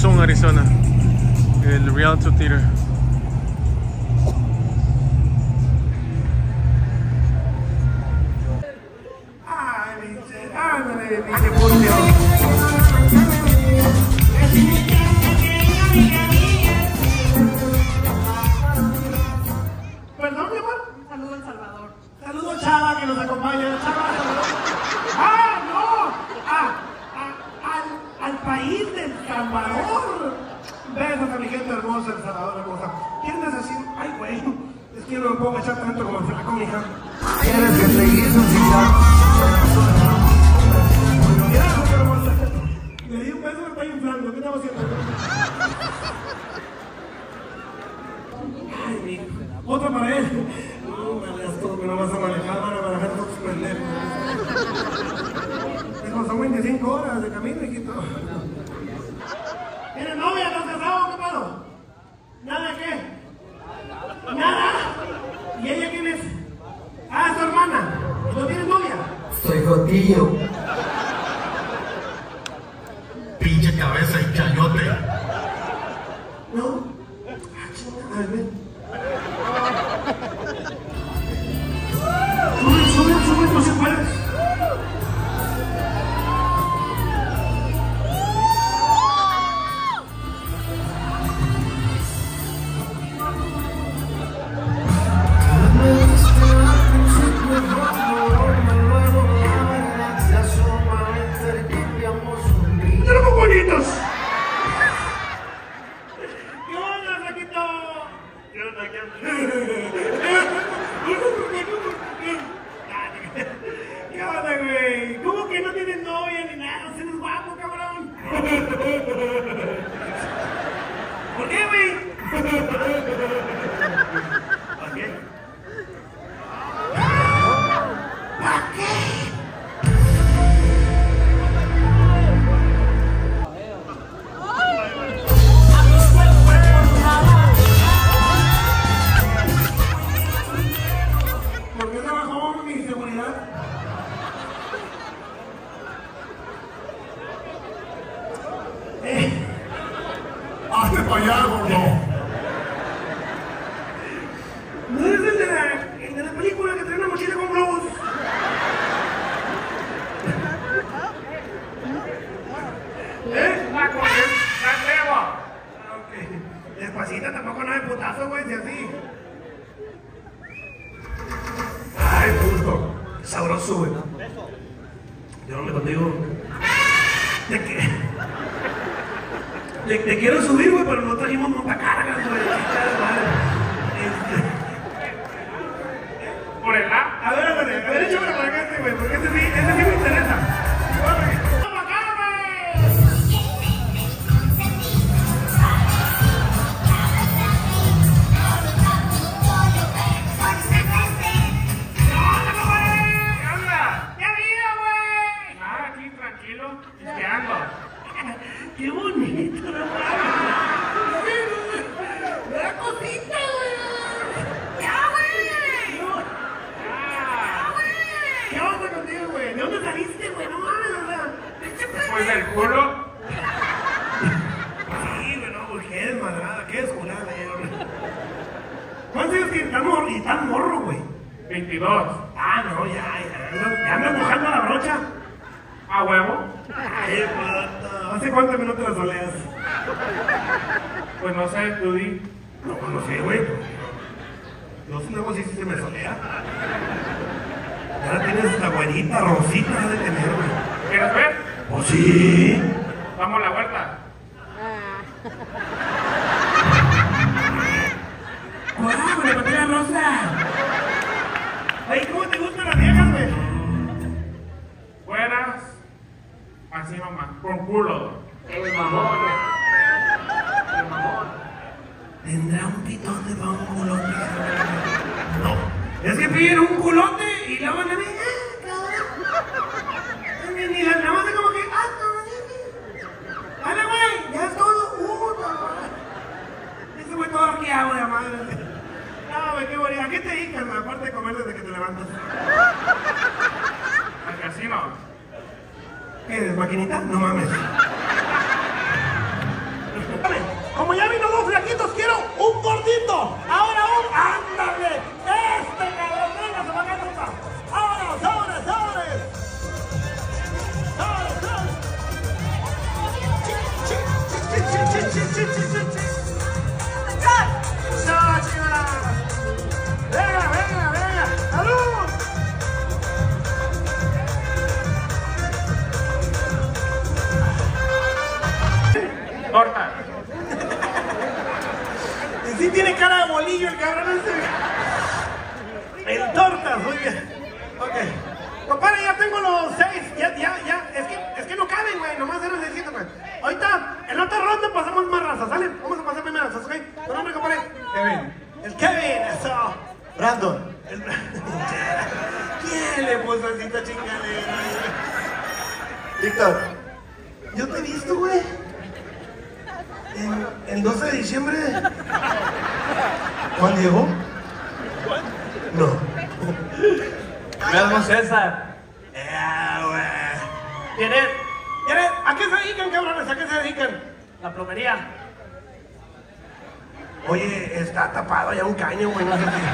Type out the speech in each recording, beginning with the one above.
Tucson, Arizona, el Rialto Theater. Perdón, mi amor. Un saludo a El Salvador. Saludos, Chava, que nos acompaña. Chava, ¡ah, no! Al país del Salvador. Besos a mi gente hermosa, El Salvador hermosa. ¿Quieres decir? Ay, güey, es que no me puedo echar tanto como el flaco, mija. Tienes que seguir su cita. Le di un beso, me está inflando. ¿Qué estamos haciendo? Ay, mi. Otra para él. No, vale, todo que no vas a manejar, van a manejar todos tus pendejos. Son 25 horas de camino, hijito. ¿Tienes novia? ¿Estás casado? ¿Qué pedo? ¿Nada de qué? ¿Nada? ¿Y ella quién es? Ah, es tu hermana. ¿Y no tienes novia? Soy Jotillo. Pinche cabeza y chayote. ¿No? Ah, chingada, ven. Sube, no se puede. ¡Tenemos bonitos! ¿Qué onda, flaquito? ¿Qué onda, qué onda, güey? ¿Cómo que no tienes novia ni nada? ¿No eres guapo, cabrón? ¿Por qué, güey? ¿Por qué? ¿Para qué? ¿Por qué se bajó mi seguridad? Hazte para allá, gordo. ¿No eres el de la película que trae una mochila con globos? La huevo. Ok. Despacito, tampoco no hay putazo, güey, si así. Ay, puto. Sabroso, güey. Yo no me contigo. Te quiero subir, güey, pero no trajimos montacargas, güey. Por el lado. A ver, échame para acá, güey, porque ese sí me interesa. ¡Vamos acá, güey! ¿Qué onda? ¿Qué vida, güey? Nada, aquí tranquilo, chisqueando. ¡Qué bonito, no mames! ¡Una cosita, güey! ¡Ya, güey! ¡Ya, güey! ¿Qué onda contigo, güey? ¿De dónde saliste, güey? No mames, o sea... Pues del culo. Sí, güey, no, güey, qué desmadrada, qué desculada, güey. ¿Cuántos años tienes? Y tan morro, güey. 22. Ah, no, ya andas mojando la brocha. ¿A huevo? Ay, puto. ¿Hace cuánto que no te la soleas? Pues no sé, tú di. No sé, güey. Los nuevos sí se me solea. Ya la tienes esta güerita, rosita de tener, güey. ¿Quieres ver? Pues sí. Vamos a la vuelta. ¡Guau, güey, patera rosa! Ay, ¿cómo te gustan las viejas, güey? Fueras. Así nomás. Con culo. El mamón. El mamón. ¿Tendrá un pitote para un culote? No. Es que piden un culote y luego van a ver, cabrón. Ni la nada más de como que, dale, güey, ya es todo. Puta madre. Ese güey todo arqueado de madre. No, güey, qué bonito. ¿A qué te dedicas, aparte de comer desde que te levantas? Al casino. ¿Qué, eres maquinita? No mames. tiene cara de bolillo el cabrón ese. En tortas, muy bien. Ok. Compadre, ya tengo los 6. Ya. Es que no caben, güey. Nomás eran 600, güey. Ahorita, en otra ronda pasamos más razas, ¿sale? Vamos a pasar primero razas, ¿ok? ¿Tu nombre, compadre? Kevin. El Kevin, eso. Brandon. ¿Quién le puso así esta chingadera? Víctor. Yo te he visto, güey. El 12 de diciembre. ¿Juan Diego? No. Me llamo César. ¿Quién es? ¿A qué se dedican, cabrones? ¿A qué se dedican? La plomería. Oye, está tapado ya un caño, güey. No sé qué.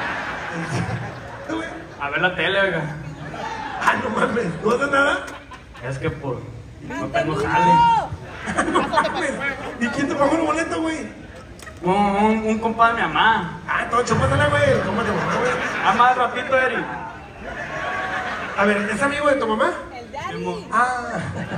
A ver la tele, oiga. Ah, no mames. ¿No haces nada? Es que por... no tengo jale. No mames. ¿Y quién te pagó el boleto, güey? Un compa de mi mamá. Ah, Tocho, pásala, güey. ¿Cómo te mamá, güey? Más ratito, Eri. A ver, ¿es amigo de tu mamá? El Daddy. Ah.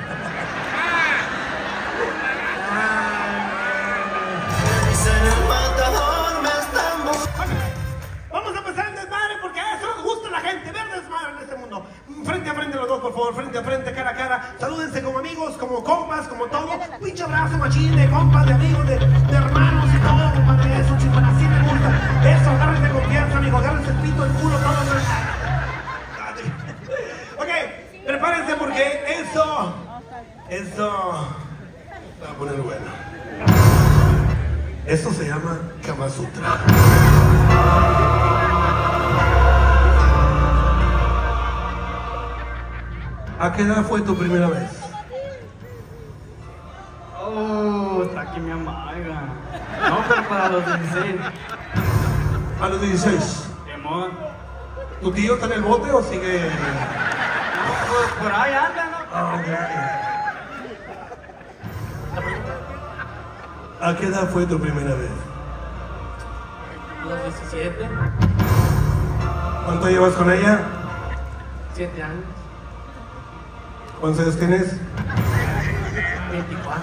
Vamos a empezar el desmadre porque a eso nos gusta la gente, ver desmadre en este mundo. Frente a frente los dos, por favor, frente a frente, cara a cara. Salúdense como amigos, como compas, como todo. Pinche abrazo machín de compas, de amigos, de hermanos y todo, compadre. Eso, chingón, así me gusta. Eso, agárrense confianza, amigos, agárrense el pito, el culo, todo. Ok, prepárense porque eso va a poner bueno. Esto se llama Kama Sutra. ¿A qué edad fue tu primera vez? Oh, está aquí mi mamá, oiga. No, pero para los 16. A los 16. Demón. ¿Tu tío está en el bote o sigue? Pues por ahí anda, ¿no? Ah, ok. ¿A qué edad fue tu primera vez? Los 17. ¿Cuánto llevas con ella? 7 años. ¿Cuántos años tienes? 24.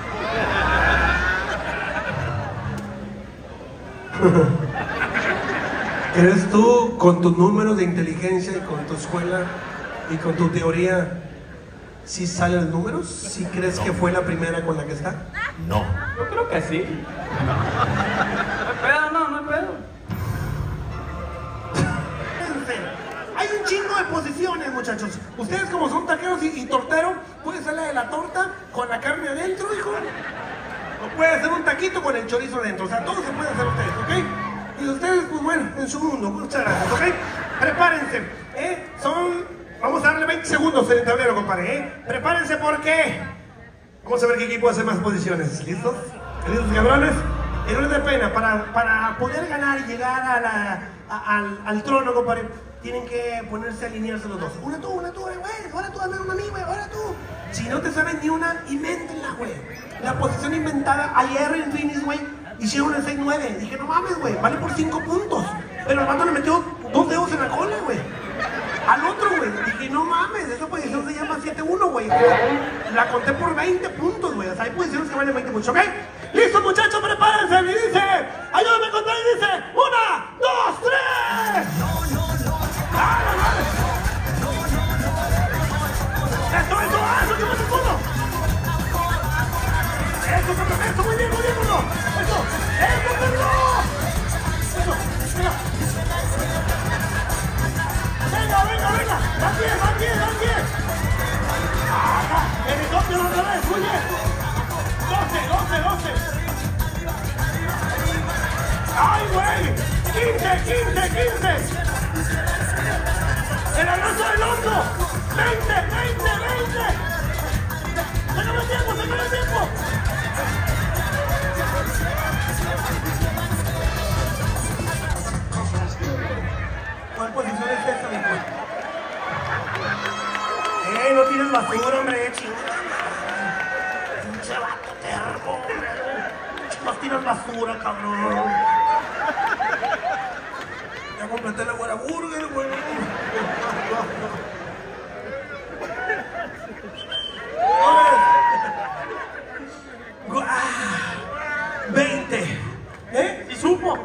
¿Crees tú, con tus números de inteligencia y con tu escuela y con tu teoría, si salen números? ¿Si crees que fue la primera con la que está? No. Yo creo que sí. No hay pedo, no hay pedo. Hay un chingo de posiciones, muchachos. Ustedes como son taqueros y torteros, puede ser la de la torta con la carne adentro, hijo. O puede ser un taquito con el chorizo adentro. O sea, todo se puede hacer ustedes, ¿ok? Y ustedes, pues bueno, en su mundo. Muchas gracias, ¿ok? Prepárense. Vamos a darle 20 segundos en el tablero, compadre, Prepárense porque vamos a ver qué equipo hace más posiciones. ¿Listos? ¿Listos, cabrones? Y no les dé pena, para poder ganar y llegar al trono, compadre, tienen que ponerse a alinearse los dos. Una tú, güey. Ahora tú, dame una a mí, güey. Ahora tú. Si no te saben ni una, invéntenla, güey. La posición inventada ayer en Phoenix, güey, hicieron el 6-9. Dije, no mames, güey, vale por 5 puntos. Pero el vato le metió 2 dedos en la cola, güey. Al otro, güey. Dije, no mames, esa posición se llama 7-1, güey. La conté por 20 puntos, güey. O sea, hay posiciones que valen 20 puntos, ¿ok? ¡Listo, muchachos! ¡Prepárense! Y dice, ayúdame a contar, y dice, 1, 2, 3. ¡Dale, dale! ¡Eso, ¿qué pasa, puto? ¡Eso, muy bien, uno! ¡Eso, perro! ¡Eso, venga! ¡Va bien! ¡Helicóptero otra vez, muy bien! 12. ¡Ay, güey! 15. ¡El abrazo del oso! 20. ¡Sácame el tiempo! ¿Cuál posición es esta, mi hijo? No tires basura, hombre, chingada. Pinche vato terco, hombre. No tiras basura, cabrón. Ya completé la buena burger, güey. 20. ¿Sí supo?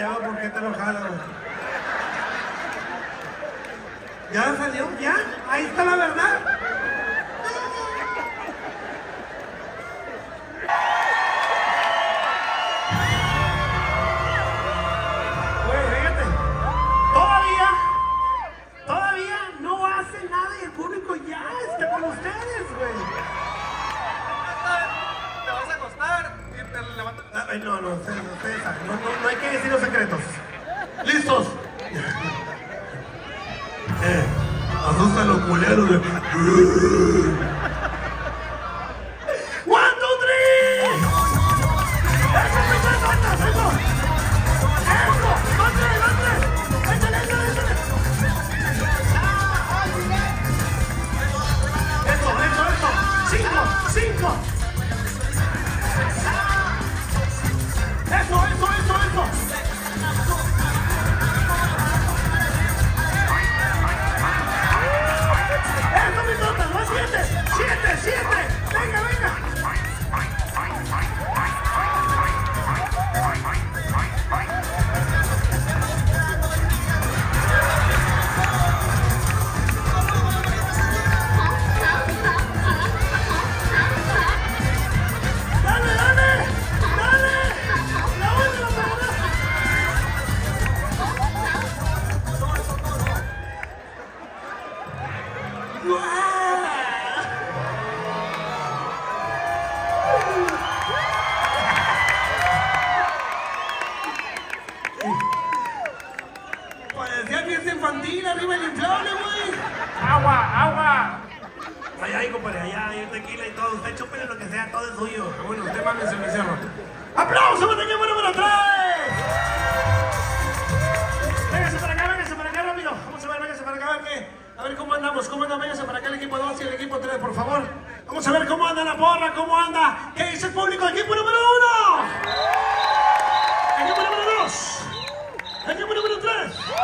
ya veo por qué te enojada, güey. ¿Ya salió? ¿Ya? Ahí está la verdad. Güey, fíjate. Todavía no hace nada y el público ya está con ustedes, güey. Te vas a acostar y te levantas. No, ustedes saben. No hay que decir los secretos. ¿Listos? Asustan los culeros de... 1, 2, 3. Eso. 5. Eso. ¡Eso, mi tonta! ¡No, 7! ¡Venga! ¡Dale! ¡La última parada! Parecía fiesta infantil, arriba el inflable, güey. Agua. Allá, compadre, allá hay tequila y todo. Usted chúpele lo que sea, todo es suyo. Bueno, usted mándese el mesero. ¡Aplausos para el equipo número 3! Véngase para acá rápido. Vamos a ver, véngase para acá, a ver cómo andamos. Véngase para acá el equipo 2 y el equipo 3, por favor. Vamos a ver cómo anda la porra, cómo anda. ¿Qué dice el público? Equipo número 1. Equipo número 2. Equipo número 3.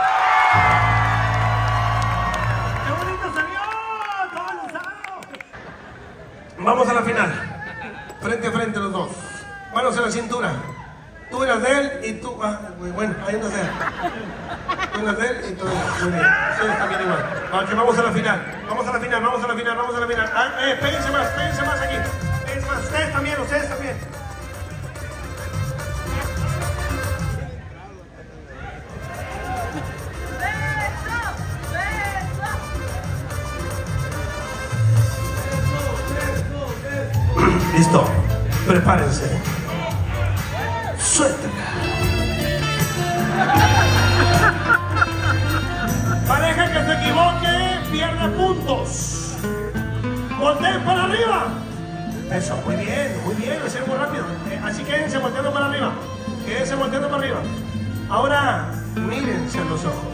¡Qué bonito salió! ¡Todo lanzado! Vamos a la final. Frente a frente los dos. Manos en la cintura. Tú eras de él y tú... bueno, ahí no sé. Tú eras de él y tú eras... Muy bien. Ustedes también igual. Ok, vamos a la final. Vamos a la final. Péguense más aquí. Péguense más. Ustedes también. Listo. Prepárense. Suéltala. Pareja que se equivoque pierde puntos. Volteen para arriba. Eso, muy bien, hacer muy rápido. Así quédense volteando para arriba. Ahora, mírense a los ojos.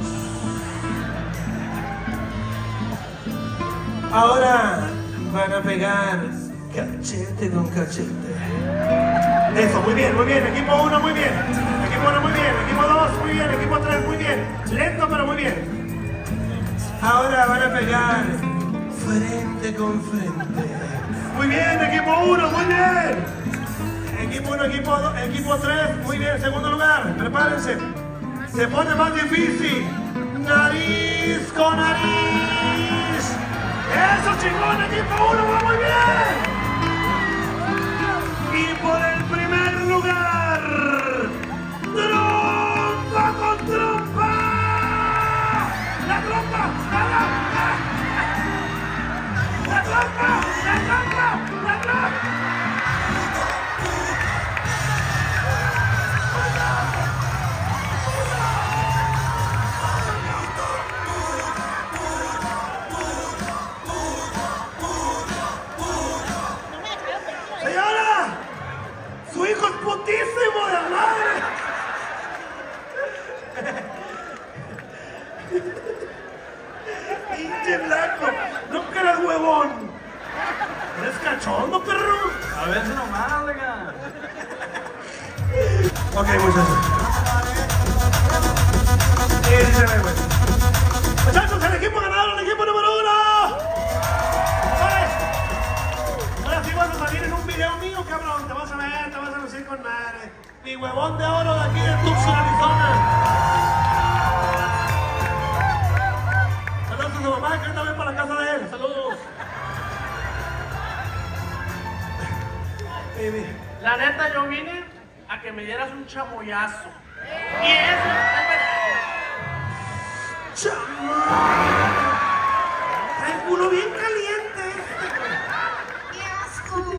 Ahora van a pegar cachete con cachete. Eso, muy bien. Equipo 1, muy bien. Equipo 2, muy bien. Equipo 3, muy bien. Lento, pero muy bien. Ahora van a pegar frente con frente. Muy bien, equipo 1, muy bien. Equipo 1, equipo 3, muy bien. Segundo lugar, prepárense. Se pone más difícil. Nariz con nariz. Eso, chingón, equipo 1, va muy bien. Y por el primer lugar, trompa con trompa. La trompa. Señora, su hijo es putísimo de madre. Pinche blanco, no que eres huevón. ¿Eres cachondo, perro? A ver si nomás, oiga. Ok, muchachos. Muchachos, el equipo ganador, el equipo número 1. Ahora sí vas a salir en un video mío, cabrón. Te vas a ver, te vas a lucir con madre. Mi huevón de oro de aquí de Tucson, Arizona. Saludos a su mamá que ahorita ven para la casa de él. Saludos. La neta, yo vine a que me dieras un chamoyazo. Y eso es verdad. Trae el culo bien caliente.